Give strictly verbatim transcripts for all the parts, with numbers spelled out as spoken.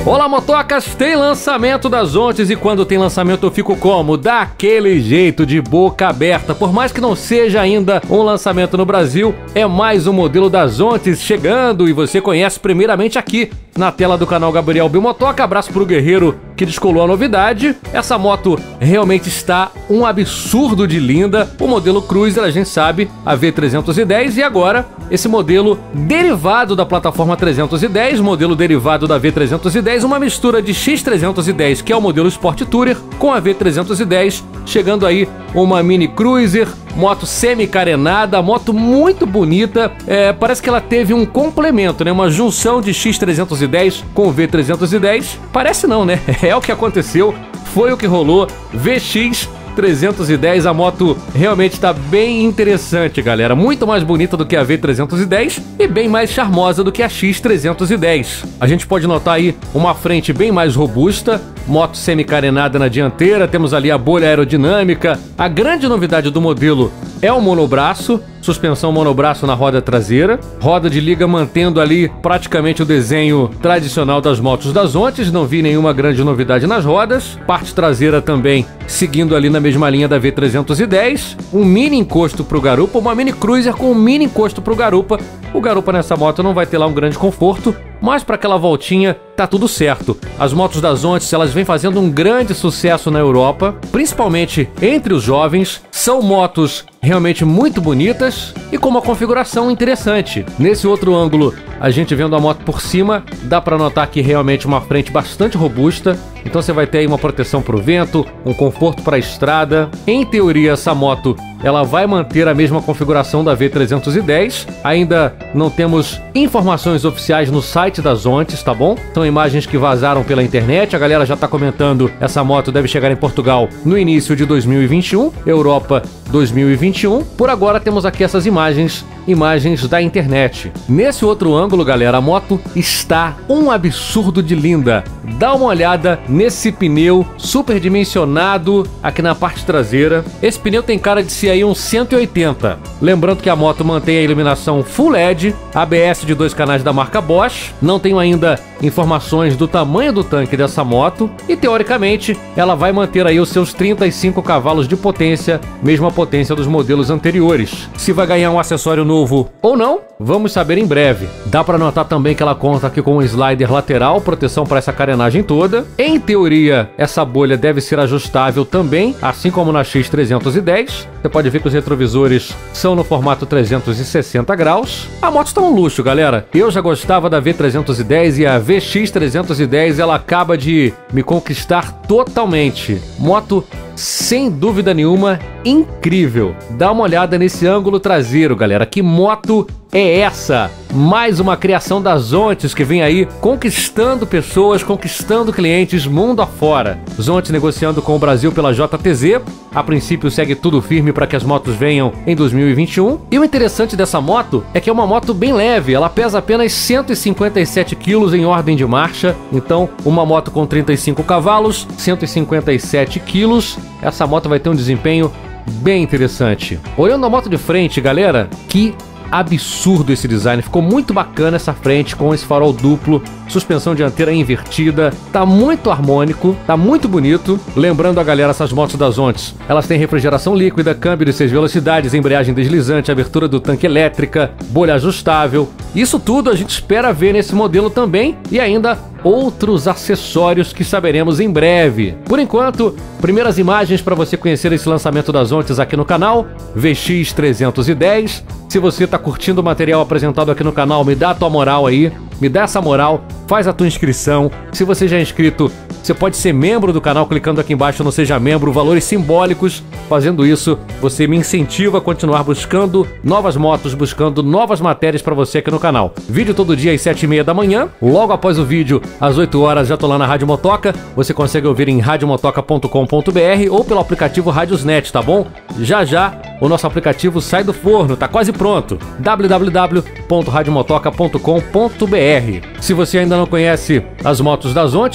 Olá, motocas! Tem lançamento das Ontes e quando tem lançamento eu fico como? Daquele jeito, de boca aberta. Por mais que não seja ainda um lançamento no Brasil, é mais um modelo das Ontes chegando e você conhece primeiramente aqui na tela do canal Gabriel Bimotoca. Abraço pro guerreiro que descolou a novidade. Essa moto realmente está um absurdo de linda. O modelo Cruiser, a gente sabe, a V trezentos e dez, e agora esse modelo derivado da plataforma trezentos e dez, modelo derivado da V trezentos e dez, uma mistura de X trezentos e dez, que é o modelo Sport Tourer, com a V trezentos e dez, chegando aí uma Mini Cruiser, moto semi-carenada, moto muito bonita. É, parece que ela teve um complemento, né? Uma junção de X trezentos e dez com V trezentos e dez. Parece não, né? É o que aconteceu, foi o que rolou. V X trezentos e dez, a moto realmente está bem interessante, galera. Muito mais bonita do que a V trezentos e dez e bem mais charmosa do que a X trezentos e dez. A gente pode notar aí uma frente bem mais robusta, moto semi-carenada na dianteira, temos ali a bolha aerodinâmica. A grande novidade do modelo é o monobraço, suspensão monobraço na roda traseira, roda de liga mantendo ali praticamente o desenho tradicional das motos das Ontes, não vi nenhuma grande novidade nas rodas, parte traseira também seguindo ali na mesma linha da V trezentos e dez, um mini encosto para o garupa, uma Mini Cruiser com um mini encosto para o garupa. O garupa nessa moto não vai ter lá um grande conforto, mas para aquela voltinha tá tudo certo. As motos das Ontes, elas vêm fazendo um grande sucesso na Europa, principalmente entre os jovens. São motos realmente muito bonitas e com uma configuração interessante. Nesse outro ângulo, a gente vendo a moto por cima, dá para notar que realmente uma frente bastante robusta. Então você vai ter aí uma proteção para o vento, um conforto para a estrada. Em teoria, essa moto ela vai manter a mesma configuração da V trezentos e dez. Ainda não temos informações oficiais no site das Ontes, tá bom? São imagens que vazaram pela internet. A galera já tá comentando, essa moto deve chegar em Portugal no início de dois mil e vinte e um, Europa dois mil e vinte e um. Por agora temos aqui essas imagens, imagens da internet. Nesse outro ângulo, galera, a moto está um absurdo de linda. Dá uma olhada nesse pneu super dimensionado aqui na parte traseira. Esse pneu tem cara de ser aí um cento e oitenta. Lembrando que a moto mantém a iluminação Full L E D, A B S de dois canais da marca Bosch. Não tenho ainda informações do tamanho do tanque dessa moto e teoricamente ela vai manter aí os seus trinta e cinco cavalos de potência, mesma potência dos modelos anteriores. Se vai ganhar um acessório novo ou não, vamos saber em breve. Dá para notar também que ela conta aqui com um slider lateral, proteção para essa carenagem toda. Em teoria, essa bolha deve ser ajustável também, assim como na X trezentos e dez. Você pode ver que os retrovisores são no formato trezentos e sessenta graus. A moto está um luxo, galera. Eu já gostava da V trezentos e dez e a V X trezentos e dez ela acaba de me conquistar totalmente. Moto sem dúvida nenhuma incrível. Dá uma olhada nesse ângulo traseiro, galera. Que moto é essa? Mais uma criação das Ontes que vem aí conquistando pessoas, conquistando clientes mundo afora. Ontes negociando com o Brasil pela J T Z. A princípio segue tudo firme para que as motos venham em dois mil e vinte e um. E o interessante dessa moto é que é uma moto bem leve. Ela pesa apenas cento e cinquenta e sete quilos em ordem de marcha. Então, uma moto com trinta e cinco cavalos, cento e cinquenta e sete quilos. Essa moto vai ter um desempenho bem interessante. Olhando a moto de frente, galera, que absurdo esse design, ficou muito bacana essa frente com esse farol duplo, suspensão dianteira invertida, tá muito harmônico, tá muito bonito. Lembrando a galera, essas motos das Ontes, elas têm refrigeração líquida, câmbio de seis velocidades, embreagem deslizante, abertura do tanque elétrica, bolha ajustável. Isso tudo a gente espera ver nesse modelo também e ainda outros acessórios que saberemos em breve. Por enquanto, primeiras imagens para você conhecer esse lançamento das Ontes aqui no canal, V X trezentos e dez. Se você está curtindo o material apresentado aqui no canal, me dá a tua moral aí, me dá essa moral, faz a tua inscrição. Se você já é inscrito, você pode ser membro do canal clicando aqui embaixo no Seja Membro, valores simbólicos. Fazendo isso, você me incentiva a continuar buscando novas motos, buscando novas matérias para você aqui no canal. Vídeo todo dia às sete e meia da manhã. Logo após o vídeo, às oito horas, já tô lá na Rádio Motoca. Você consegue ouvir em rádio motoca ponto com ponto br ou pelo aplicativo Radiosnet, tá bom? Já já o nosso aplicativo sai do forno, tá quase pronto. w w w ponto rádio motoca ponto com ponto br. Se você ainda não conhece as motos das Ontes,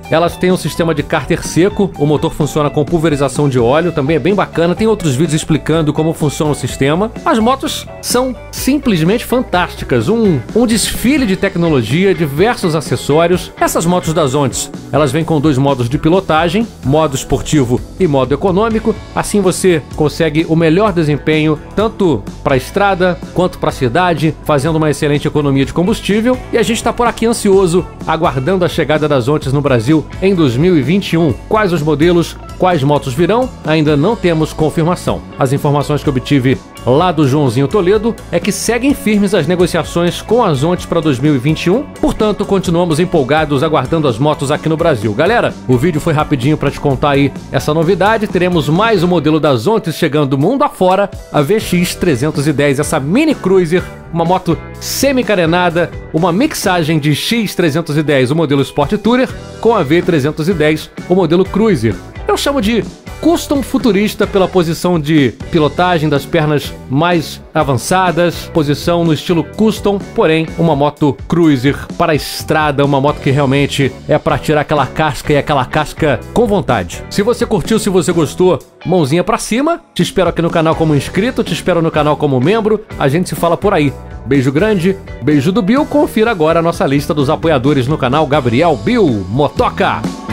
Elas têm um sistema de cárter seco, o motor funciona com pulverização de óleo, também é bem bacana. Tem outros vídeos explicando como funciona o sistema. As motos são simplesmente fantásticas, um, um desfile de tecnologia, diversos acessórios. Essas motos das Ontes, elas vêm com dois modos de pilotagem, modo esportivo e modo econômico. Assim você consegue o melhor desempenho tanto para a estrada quanto para a cidade, fazendo uma excelente economia de combustível. E a gente está por aqui ansioso, aguardando a chegada das Ontes no Brasil em dois mil e vinte e um. Quais os modelos, quais motos virão? Ainda não temos confirmação. As informações que obtive lá do Joãozinho Toledo é que seguem firmes as negociações com as Ontes para dois mil e vinte e um, portanto continuamos empolgados aguardando as motos aqui no Brasil. Galera, o vídeo foi rapidinho para te contar aí essa novidade. Teremos mais um modelo das Ontes chegando mundo afora, a V X trezentos e dez, essa mini cruiser, uma moto semi-carenada, uma mixagem de X trezentos e dez, o modelo Sport Tourer, com a V trezentos e dez, o modelo Cruiser. Eu chamo de custom futurista pela posição de pilotagem das pernas mais avançadas, posição no estilo custom, porém uma moto cruiser para a estrada, uma moto que realmente é para tirar aquela casca e aquela casca com vontade. Se você curtiu, se você gostou, mãozinha para cima. Te espero aqui no canal como inscrito, te espero no canal como membro. A gente se fala por aí. Beijo grande, beijo do Bill. Confira agora a nossa lista dos apoiadores no canal Gabriel Bill Motoca.